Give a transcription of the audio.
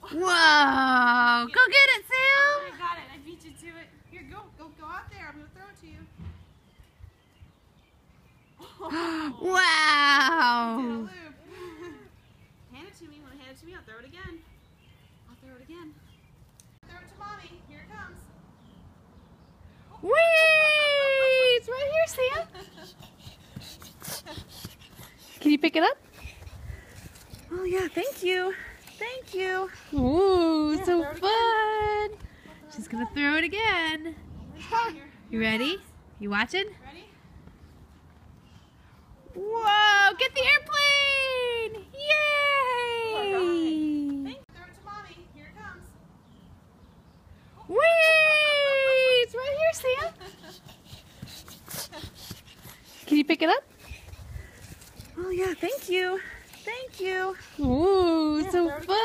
Whoa! Go get it, Sam! I got it. I beat you to it. Here, go out there. I'm gonna throw it to you. Wow! Did a loop. Hand it to me. Want to hand it to me? I'll throw it again. I'll throw it again. Throw it to mommy. Here it comes. Whee! It's right here, Sam. Can you pick it up? Oh yeah, thank you. Thank you. Ooh, Yeah, so throw it fun. She's gonna throw it again. Here. You ready? You watching? Ready? Whoa! Get the airplane! Yay! Throw it to mommy. Here it comes. Whee! It's right here, Sam. Can you pick it up? Oh yeah, thank you. Thank you. Ooh, Yeah, so throw it fun.